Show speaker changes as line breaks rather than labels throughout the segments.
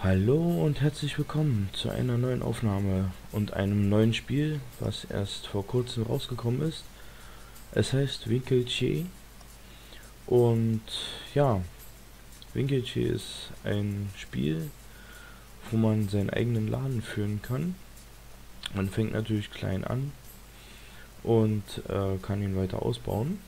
Hallo und herzlich willkommen zu einer neuen Aufnahme und einem neuen Spiel, was erst vor kurzem rausgekommen ist. Es heißt Winkelche und ja, Winkelche ist ein Spiel, wo man seinen eigenen Laden führen kann. Man fängt natürlich klein an und kann ihn weiter ausbauen.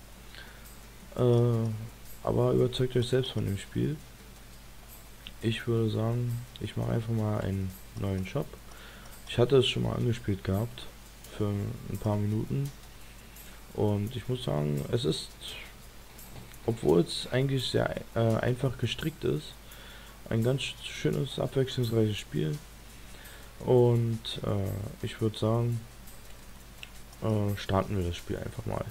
Aber überzeugt euch selbst von dem Spiel. Ich würde sagen, ich mache einfach mal einen neuen Shop. Ich hatte es schon mal angespielt gehabt für ein paar Minuten und ich muss sagen, es ist, obwohl es eigentlich sehr einfach gestrickt ist, ein ganz schönes, abwechslungsreiches Spiel und ich würde sagen, starten wir das Spiel einfach mal.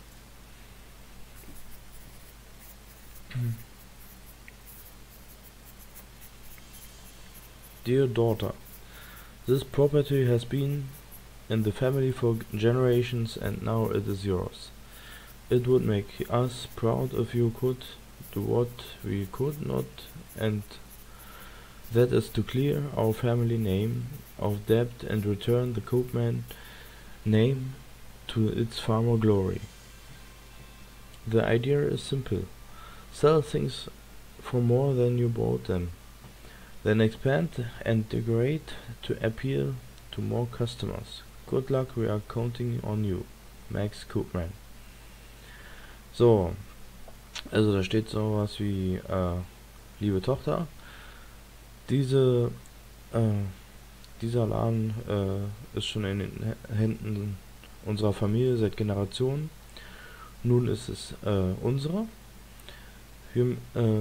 Dear daughter, this property has been in the family for generations and now it is yours. It would make us proud if you could do what we could not, and that is to clear our family name of debt and return the Coopman name to its former glory. The idea is simple. Sell things for more than you bought them. Then expand and decorate to appeal to more customers. Good luck, we are counting on you. Max Coopman. So, also da steht sowas wie, liebe Tochter, diese, dieser Laden ist schon in den Händen unserer Familie seit Generationen. Nun ist es unsere. Wir,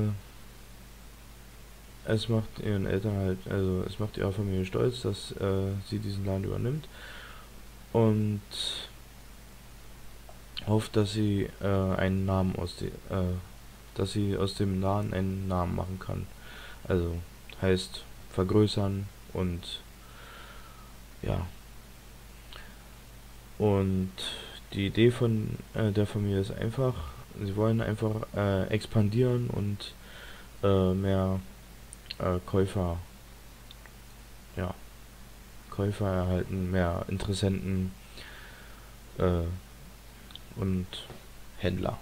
es macht ihren Eltern halt, also es macht ihrer Familie stolz, dass sie diesen Laden übernimmt und hofft, dass sie einen Namen dass sie aus dem Laden einen Namen machen kann. Also heißt vergrößern und ja. Und die Idee von der Familie ist einfach, sie wollen einfach expandieren und mehr Käufer, ja, Käufer erhalten, mehr Interessenten und Händler.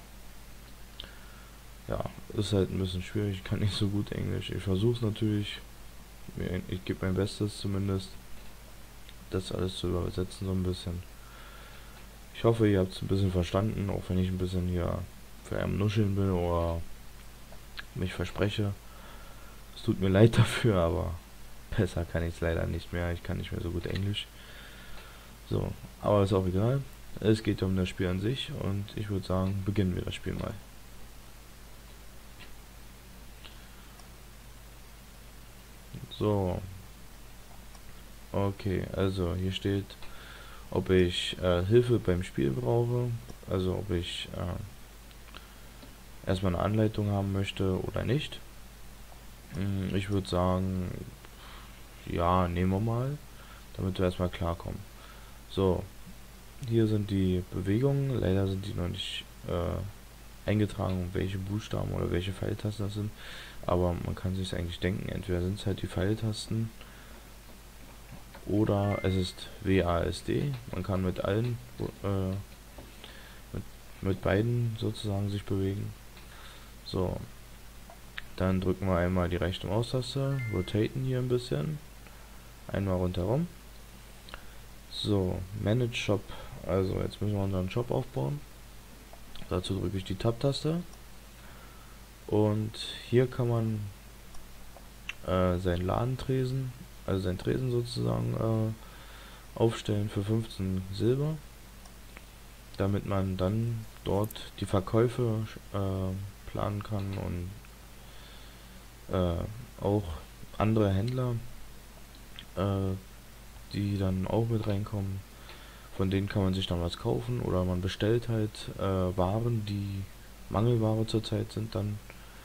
Ja, ist halt ein bisschen schwierig, ich kann nicht so gut Englisch. Ich versuche es natürlich, ich gebe mein Bestes zumindest, das alles zu übersetzen so ein bisschen. Ich hoffe, ihr habt es ein bisschen verstanden, auch wenn ich ein bisschen hier für einen Nuscheln bin oder mich verspreche. Es tut mir leid dafür, aber besser kann ich es leider nicht mehr. Ich kann nicht mehr so gut Englisch. So, aber ist auch egal. Es geht um das Spiel an sich und ich würde sagen, beginnen wir das Spiel mal. So. Okay, also hier steht, ob ich Hilfe beim Spiel brauche, also ob ich erstmal eine Anleitung haben möchte oder nicht. Ich würde sagen, ja, nehmen wir mal, damit wir erstmal klarkommen. So, hier sind die Bewegungen, leider sind die noch nicht eingetragen, welche Buchstaben oder welche Pfeiltasten das sind, aber man kann sich eigentlich denken, entweder sind es halt die Pfeiltasten oder es ist WASD, man kann mit allen, mit beiden sozusagen sich bewegen. So, dann drücken wir einmal die rechte Maustaste, rotaten hier ein bisschen, einmal rundherum. So, Manage Shop, also jetzt müssen wir unseren Shop aufbauen. Dazu drücke ich die Tab-Taste und hier kann man seinen Ladentresen, also seinen Tresen sozusagen aufstellen für 15 Silber, damit man dann dort die Verkäufe planen kann und auch andere Händler, die dann auch mit reinkommen. Von denen kann man sich dann was kaufen oder man bestellt halt Waren, die Mangelware zurzeit sind dann.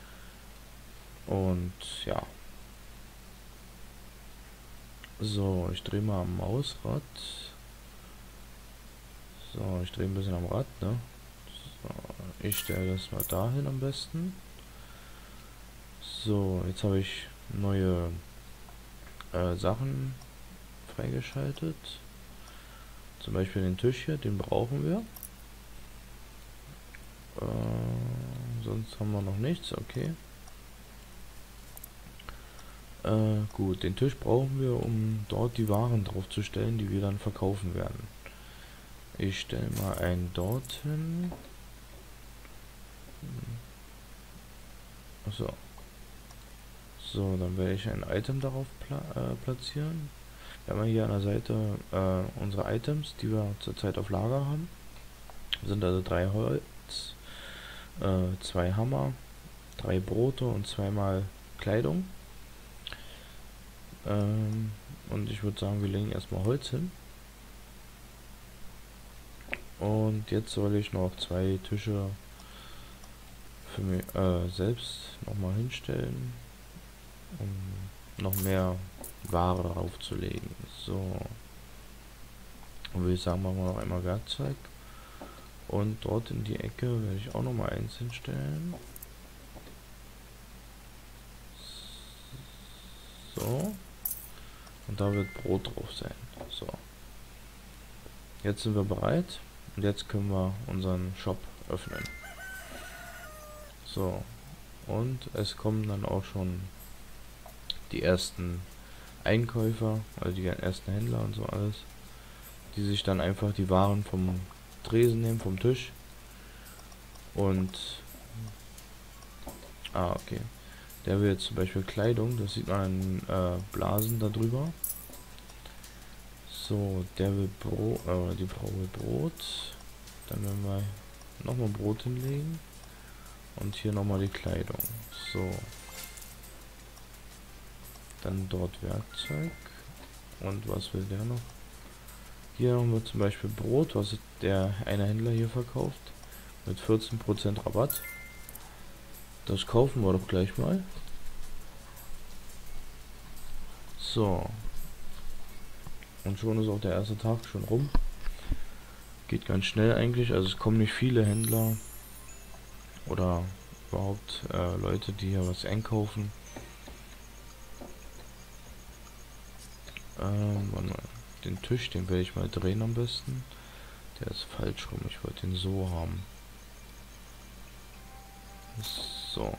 Und ja. So, ich drehe mal am Mausrad. So, ich drehe ein bisschen am Rad, ne? So, ich stelle das mal dahin am besten. So, jetzt habe ich neue Sachen freigeschaltet. Zum Beispiel den Tisch hier, den brauchen wir. Sonst haben wir noch nichts, okay. Gut, den Tisch brauchen wir, um dort die Waren drauf zu stellen, die wir dann verkaufen werden. Ich stelle mal einen dorthin. Achso. So, dann werde ich ein Item darauf platzieren. Wir haben hier an der Seite unsere Items, die wir zurzeit auf Lager haben. Das sind also 3 Holz, 2 Hammer, 3 Brote und 2-mal Kleidung. Und ich würde sagen, wir legen erstmal Holz hin. Und jetzt soll ich noch 2 Tische für mich selbst nochmal hinstellen, um noch mehr Ware darauf zu legen. So. Und würde ich sagen, machen wir noch einmal Werkzeug. Und dort in die Ecke werde ich auch nochmal eins hinstellen. So. Und da wird Brot drauf sein. So. Jetzt sind wir bereit. Und jetzt können wir unseren Shop öffnen. So. Und es kommen dann auch schon die ersten Einkäufer, also die ersten Händler und so alles, die sich dann einfach die Waren vom Tresen nehmen, vom Tisch. Und okay. Der will jetzt zum Beispiel Kleidung, das sieht man an Blasen da drüber. So, der will Brot, die Frau will Brot. Dann werden wir nochmal Brot hinlegen. Und hier nochmal die Kleidung. So. Dann dort Werkzeug. Und was will der noch? Hier haben wir zum Beispiel Brot, was der eine Händler hier verkauft. Mit 14% Rabatt. Das kaufen wir doch gleich mal. So. Und schon ist auch der erste Tag schon rum. Geht ganz schnell eigentlich. Also es kommen nicht viele Händler. Oder überhaupt Leute, die hier was einkaufen. Warte mal. Den Tisch, den werde ich mal drehen am besten. Der ist falsch rum. Ich wollte den so haben. So.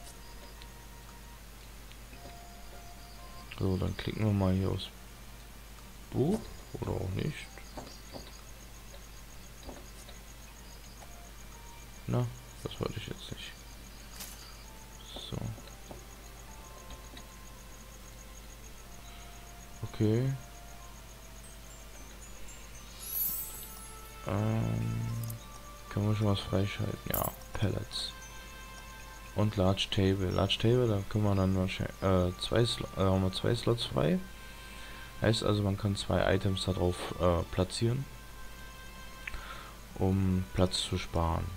So, dann klicken wir mal hier aufs Buch. Oder auch nicht. Na, das wollte ich jetzt nicht. So. Okay. Können wir schon was freischalten? Ja, Pellets. Und Large Table. Large Table, da können wir dann wahrscheinlich haben wir 2 Slots frei. Heißt also, man kann 2 Items darauf platzieren, um Platz zu sparen.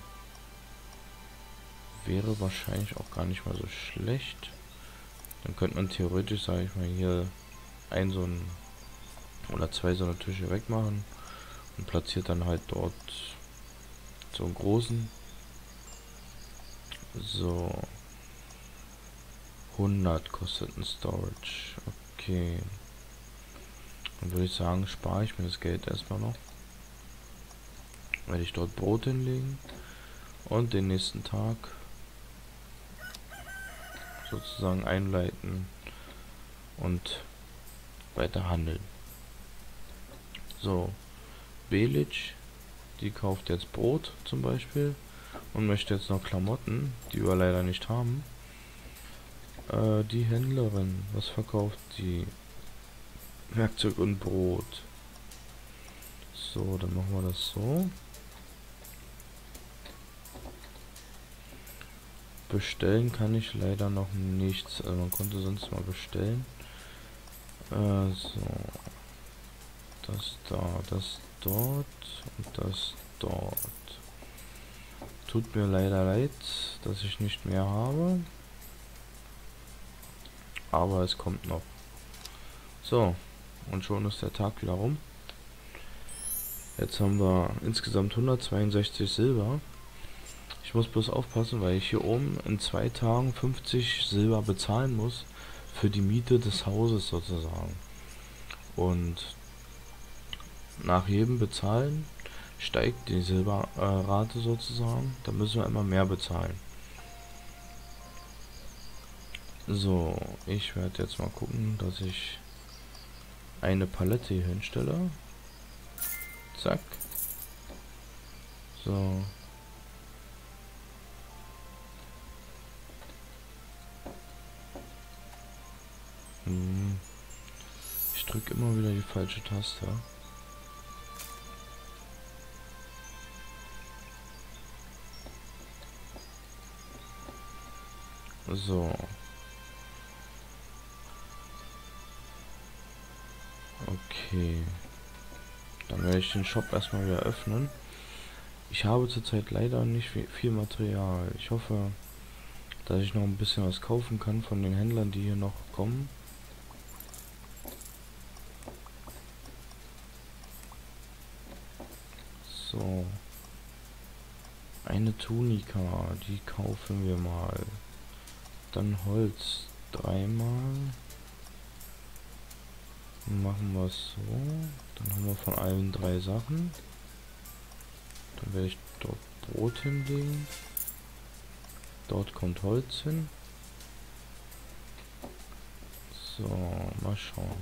Wäre wahrscheinlich auch gar nicht mal so schlecht. Dann könnte man theoretisch, sage ich mal, hier ein so ein oder 2 so eine Tische wegmachen und platziert dann halt dort so einen großen. So. 100 kostet ein Storage. Okay. Dann würde ich sagen, spare ich mir das Geld erstmal noch. Werde ich dort Brot hinlegen. Und den nächsten Tag sozusagen einleiten und weiter handeln. So. Belic, die kauft jetzt Brot zum Beispiel. Und möchte jetzt noch Klamotten, die wir leider nicht haben. Die Händlerin, was verkauft die? Werkzeug und Brot. So, dann machen wir das so. Bestellen kann ich leider noch nichts. Also man konnte sonst mal bestellen. So. Das da, das dort und das dort. Tut mir leider leid, dass ich nicht mehr habe. Aber es kommt noch. So, und schon ist der Tag wieder rum. Jetzt haben wir insgesamt 162 Silber. Ich muss bloß aufpassen, weil ich hier oben in 2 Tagen 50 Silber bezahlen muss für die Miete des Hauses sozusagen. Und nach jedem Bezahlen steigt die Silberrate sozusagen. Da müssen wir immer mehr bezahlen. So, ich werde jetzt mal gucken, dass ich eine Palette hier hinstelle. Zack. So. Ich drücke immer wieder die falsche Taste. So. Okay. Dann werde ich den Shop erstmal wieder öffnen. Ich habe zurzeit leider nicht viel Material. Ich hoffe, dass ich noch ein bisschen was kaufen kann von den Händlern, die hier noch kommen. So. Eine Tunika, die kaufen wir mal. Dann Holz dreimal. Machen wir es so. Dann haben wir von allen 3 Sachen. Dann werde ich dort Brot hinlegen. Dort kommt Holz hin. So, mal schauen.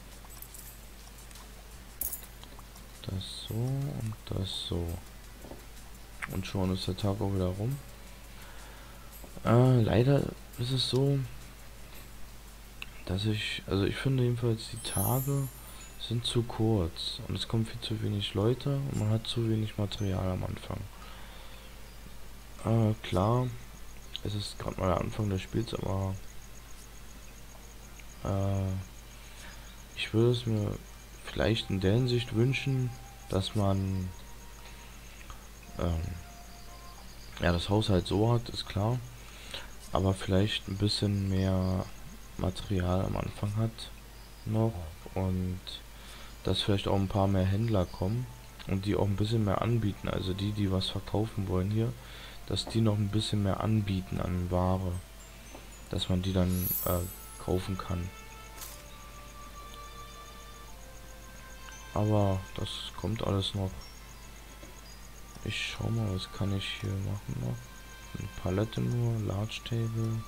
Das so und das so. Und schon ist der Tag auch wieder rum. Leider ist es so, dass ich finde jedenfalls, die Tage sind zu kurz und es kommen viel zu wenig Leute und man hat zu wenig Material am Anfang. Klar, es ist gerade mal der Anfang des Spiels, aber ich würde es mir vielleicht in der Hinsicht wünschen, dass man ja, das Haus halt so hat, ist klar, aber vielleicht ein bisschen mehr Material am Anfang hat noch und dass vielleicht auch ein paar mehr Händler kommen und die auch ein bisschen mehr anbieten, also die was verkaufen wollen hier, dass die noch ein bisschen mehr anbieten an Ware, dass man die dann kaufen kann. Aber das kommt alles noch. Ich schau mal, was kann ich hier machen noch. Eine Palette nur, Large Table.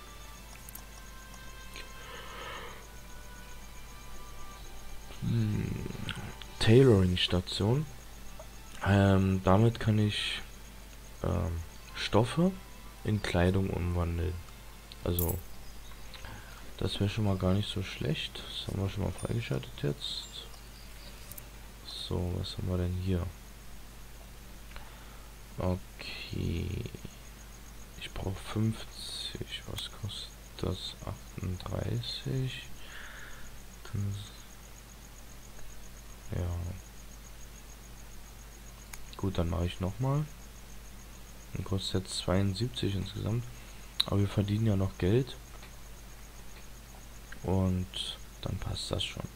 Tailoring Station. Damit kann ich Stoffe in Kleidung umwandeln. Also, das wäre schon mal gar nicht so schlecht. Das haben wir schon mal freigeschaltet jetzt. So, was haben wir denn hier? Okay. Ich brauche 50. Was kostet das? 38. Ja. Gut, dann mache ich nochmal. Dann kostet jetzt 72 insgesamt. Aber wir verdienen ja noch Geld. Und dann passt das schon.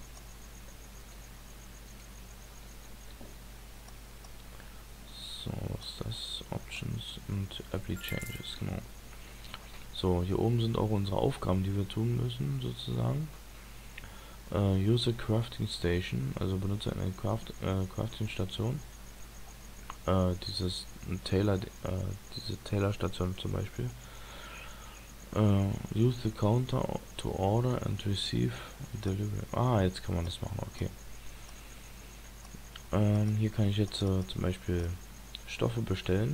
So, was ist das? Options und Apply Changes, genau. So, hier oben sind auch unsere Aufgaben, die wir tun müssen, sozusagen. Use a Crafting Station, also benutze eine Crafting Station. Diese Tailor Station zum Beispiel. Use the counter to order and receive delivery. Ah, jetzt kann man das machen, okay. Hier kann ich jetzt zum Beispiel Stoffe bestellen,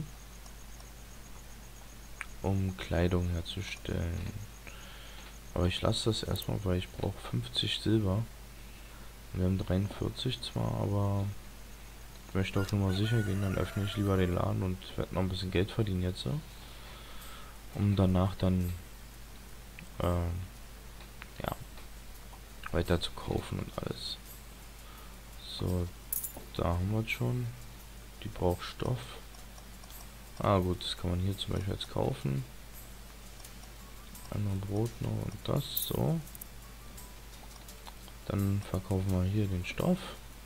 um Kleidung herzustellen. Aber ich lasse das erstmal, weil ich brauche 50 Silber. Wir haben 43 zwar, aber ich möchte auf Nummer sicher gehen, dann öffne ich lieber den Laden und werde noch ein bisschen Geld verdienen jetzt, um danach dann ja, weiter zu kaufen und alles. So, da haben wir es schon. Die braucht Stoff. Ah gut, das kann man hier zum Beispiel jetzt kaufen. Einmal Brot noch und das, so. Dann verkaufen wir hier den Stoff.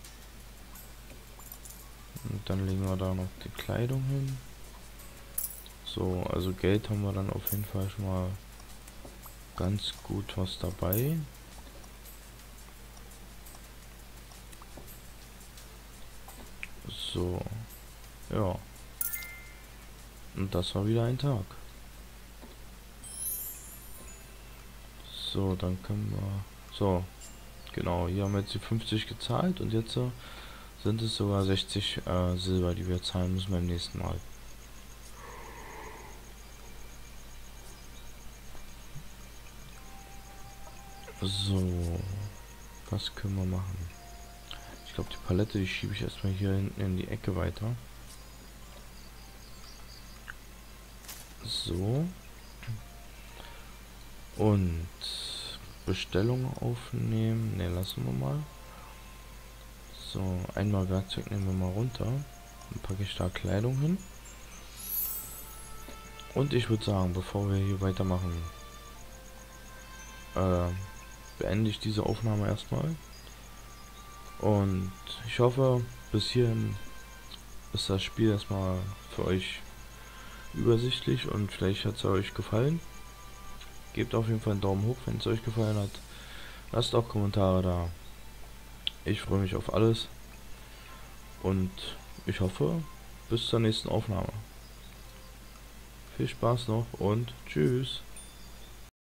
Und dann legen wir da noch die Kleidung hin. So, also Geld haben wir dann auf jeden Fall schon mal ganz gut was dabei. So, ja. Und das war wieder ein Tag. So, dann können wir... So, genau, hier haben wir jetzt die 50 gezahlt und jetzt sind es sogar 60 Silber, die wir zahlen müssen beim nächsten Mal. So, was können wir machen? Ich glaube, die Palette, die schiebe ich erstmal hier hinten in die Ecke weiter. So. Und Bestellung aufnehmen. Ne, lassen wir mal. So, einmal Werkzeug nehmen wir mal runter. Dann packe ich da Kleidung hin. Und ich würde sagen, bevor wir hier weitermachen, beende ich diese Aufnahme erstmal. Und ich hoffe, bis hierhin ist das Spiel erstmal für euch übersichtlich und vielleicht hat es euch gefallen. Gebt auf jeden Fall einen Daumen hoch, wenn es euch gefallen hat. Lasst auch Kommentare da. Ich freue mich auf alles. Und ich hoffe, bis zur nächsten Aufnahme. Viel Spaß noch und tschüss.